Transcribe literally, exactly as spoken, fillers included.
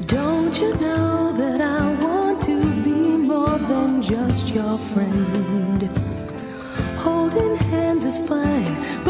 Don't you know that I want to be more than just your friend? Holding hands is fine,